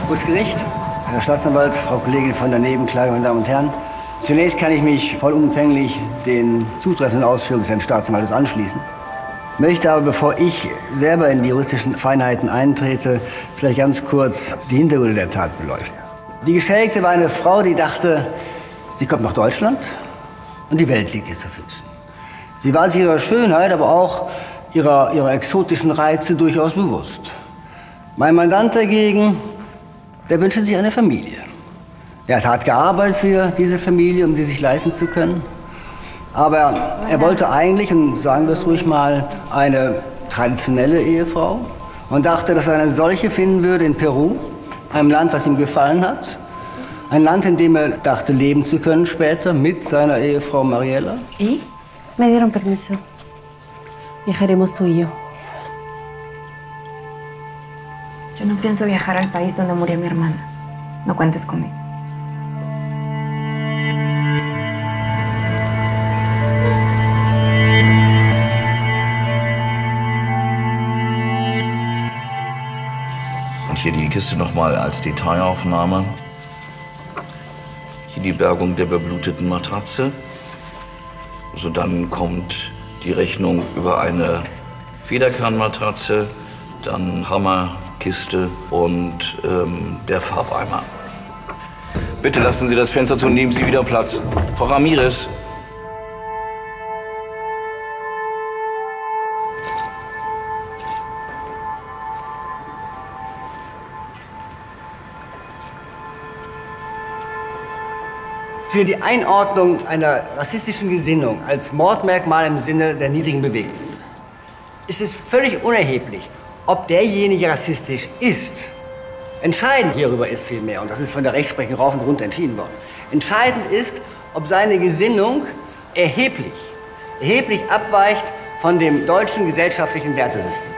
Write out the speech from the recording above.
Hohes Gericht, Herr Staatsanwalt, Frau Kollegin von der Nebenklage, meine Damen und Herren. Zunächst kann ich mich vollumfänglich den zutreffenden Ausführungen des Herrn Staatsanwaltes anschließen. Möchte aber, bevor ich selber in die juristischen Feinheiten eintrete, vielleicht ganz kurz die Hintergründe der Tat beleuchten. Die Geschädigte war eine Frau, die dachte, sie kommt nach Deutschland und die Welt liegt ihr zu Füßen. Sie war sich ihrer Schönheit, aber auch ihrer exotischen Reize durchaus bewusst. Mein Mandant dagegen, der wünschte sich eine Familie. Er hat hart gearbeitet für diese Familie, um sie sich leisten zu können. Aber er wollte eigentlich, und sagen wir es ruhig mal, eine traditionelle Ehefrau und dachte, dass er eine solche finden würde in Peru, einem Land, was ihm gefallen hat. Ein Land, in dem er dachte, leben zu können später mit seiner Ehefrau Mariela. ¿Y? Me dieron permiso. Viajaremos tú y yo. Yo no pienso viajar al país donde murió mi hermana. No cuentes conmigo. Und hier die Kiste nochmal als Detailaufnahme. Hier die Bergung der bebluteten Matratze. So, dann kommt die Rechnung über eine Federkernmatratze, dann Hammerkiste und der Farbeimer. Bitte lassen Sie das Fenster zu und nehmen Sie wieder Platz. Frau Ramirez. Für die Einordnung einer rassistischen Gesinnung als Mordmerkmal im Sinne der niedrigen Bewegung ist es völlig unerheblich, ob derjenige rassistisch ist. Entscheidend hierüber ist vielmehr, und das ist von der Rechtsprechung rauf und runter entschieden worden, entscheidend ist, ob seine Gesinnung erheblich abweicht von dem deutschen gesellschaftlichen Wertesystem.